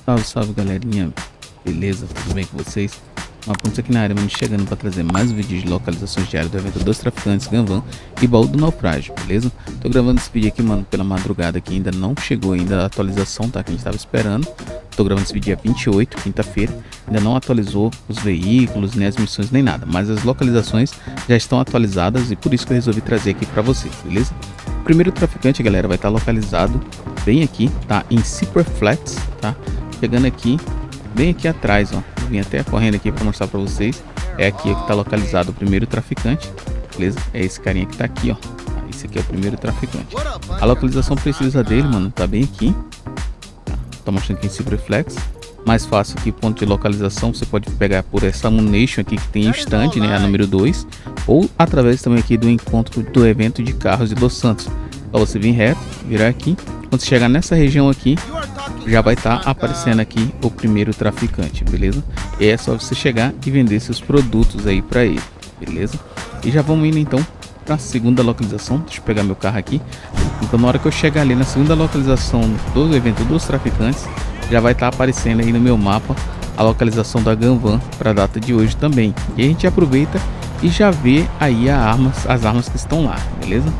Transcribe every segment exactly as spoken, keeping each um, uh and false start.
Salve, salve galerinha, beleza? Tudo bem com vocês? Mapuntos aqui na área, mano, chegando para trazer mais vídeos de localizações diárias do evento dos traficantes, Ganvan e baú do naufrágio, beleza? Tô gravando esse vídeo aqui, mano, pela madrugada, que ainda não chegou ainda a atualização, tá? Que a gente tava esperando. Tô gravando esse vídeo dia vinte e oito, quinta-feira. Ainda não atualizou os veículos, nem as missões, nem nada. Mas as localizações já estão atualizadas e por isso que eu resolvi trazer aqui para vocês, beleza? O primeiro traficante, galera, vai estar localizado bem aqui, tá? Em Cypress Flats, tá? Chegando aqui, bem aqui atrás, ó. Vim até correndo aqui para mostrar para vocês. É aqui que tá localizado o primeiro traficante, beleza? É esse carinha que tá aqui, ó. Esse aqui é o primeiro traficante. A localização precisa dele, mano, tá bem aqui. Tá, tá mostrando aqui em Cypress Flats. Mais fácil aqui, ponto de localização, você pode pegar por essa Ammunition aqui que tem o stand, né, a número dois, ou através também aqui do encontro do evento de carros de Los Santos. Só você vir reto, virar aqui, quando você chegar nessa região aqui, já vai estar tá aparecendo aqui o primeiro traficante, beleza? E é só você chegar e vender seus produtos aí para ele, beleza? E já vamos indo então para a segunda localização. Deixa eu pegar meu carro aqui. Então na hora que eu chegar ali na segunda localização do evento dos traficantes, já vai estar tá aparecendo aí no meu mapa a localização da Ganvan para a data de hoje também. E a gente aproveita e já vê aí a armas, as armas que estão lá, beleza?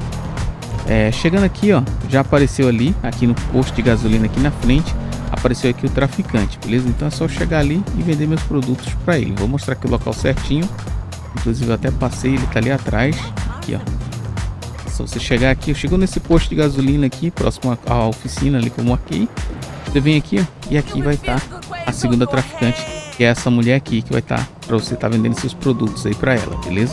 É, chegando aqui, ó, já apareceu ali, aqui no posto de gasolina aqui na frente, apareceu aqui o traficante, beleza? Então é só chegar ali e vender meus produtos para ele. Vou mostrar aqui o local certinho, inclusive eu até passei, ele tá ali atrás, aqui, ó. Só você chegar aqui, chegou nesse posto de gasolina aqui, próximo à oficina ali que eu marquei. Você vem aqui, ó, e aqui vai estar tá a segunda traficante, que é essa mulher aqui, que vai estar tá, para você estar tá vendendo seus produtos aí para ela, beleza?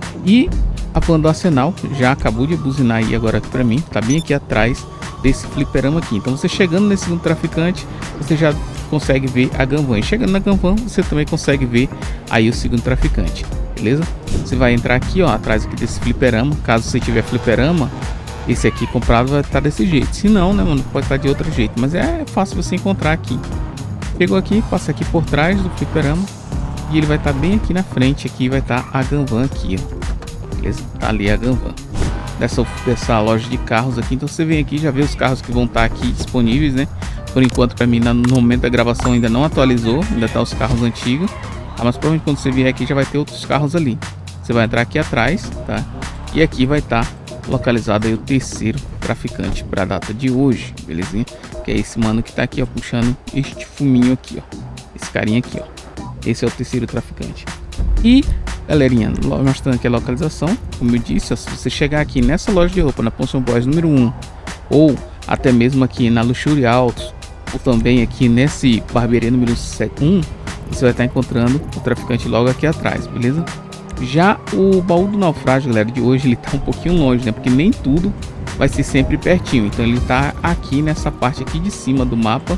E a van do Arsenal já acabou de buzinar aí agora aqui para mim, tá bem aqui atrás desse fliperama aqui. Então você chegando nesse segundo traficante, você já consegue ver a Ganvan. E chegando na Ganvan, você também consegue ver aí o segundo traficante, beleza? Você vai entrar aqui, ó, atrás aqui desse fliperama. Caso você tiver fliperama, esse aqui comprado vai estar desse jeito. Se não, né, mano, pode estar de outro jeito, mas é fácil você encontrar aqui. Chegou aqui, passa aqui por trás do fliperama e ele vai estar bem aqui na frente. Aqui vai estar a Ganvan aqui, ó. Beleza? Tá ali a Ganvan dessa, dessa loja de carros aqui. Então você vem aqui, já vê os carros que vão estar aqui disponíveis, né? Por enquanto, para mim, no momento da gravação ainda não atualizou, ainda tá os carros antigos. Ah, mas provavelmente quando você vier aqui já vai ter outros carros ali. Você vai entrar aqui atrás, tá? E aqui vai estar localizado aí o terceiro traficante para a data de hoje, belezinha? Que é esse mano que tá aqui, ó, puxando este fuminho aqui, ó. Esse carinha aqui, ó. Esse é o terceiro traficante. E galerinha, mostrando aqui a localização, como eu disse, ó, se você chegar aqui nessa loja de roupa, na Potion Boys número um, ou até mesmo aqui na Luxury Autos, ou também aqui nesse barbearia número um, você vai estar encontrando o traficante logo aqui atrás, beleza? Já o baú do naufrágio, galera, de hoje, ele tá um pouquinho longe, né? Porque nem tudo vai ser sempre pertinho. Então ele tá aqui nessa parte aqui de cima do mapa,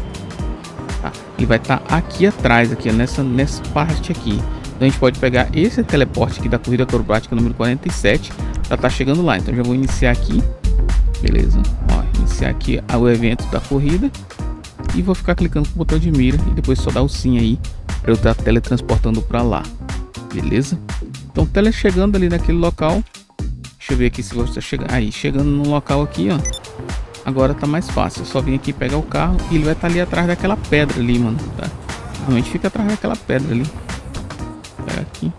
tá? Ele vai estar tá aqui atrás, aqui nessa, nessa parte aqui. Então a gente pode pegar esse teleporte aqui da corrida acrobática número quarenta e sete, já tá chegando lá. Então já vou iniciar aqui, beleza? Ó, iniciar aqui o evento da corrida e vou ficar clicando com o botão de mira e depois só dar o sim aí para eu estar tá teletransportando para lá, beleza? Então tele chegando ali naquele local, deixa eu ver aqui se você chegar aí, chegando no local aqui, ó. Agora tá mais fácil, eu só vim aqui pegar o carro e ele vai estar tá ali atrás daquela pedra ali, mano, tá? Normalmente fica atrás daquela pedra ali. Aqui,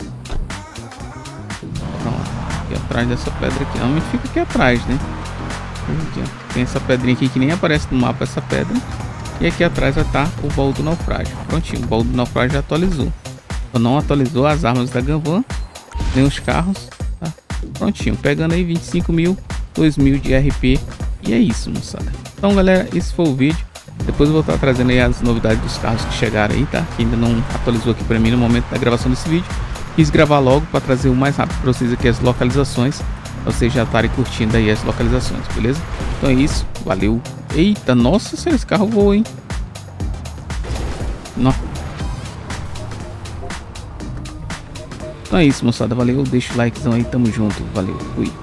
pronto, aqui atrás dessa pedra aqui, normalmente fica aqui atrás, né? Aqui, ó. Tem essa pedrinha aqui que nem aparece no mapa, essa pedra, e aqui atrás vai estar o baú do naufrágio. Prontinho, o baú do naufrágio já atualizou. Então não atualizou as armas da Ganvan, nem os carros, tá? Prontinho, pegando aí vinte e cinco mil, dois mil de R P, e é isso, moçada. Então galera, esse foi o vídeo. Depois eu vou estar trazendo aí as novidades dos carros que chegaram aí, tá? Que ainda não atualizou aqui para mim no momento da gravação desse vídeo. Quis gravar logo para trazer o mais rápido para vocês aqui as localizações, pra vocês já estarem curtindo aí as localizações, beleza? Então é isso, valeu. Eita, nossa, se esse carro voa, hein? Não. Então é isso, moçada, valeu. Deixa o likezão aí, tamo junto, valeu, fui.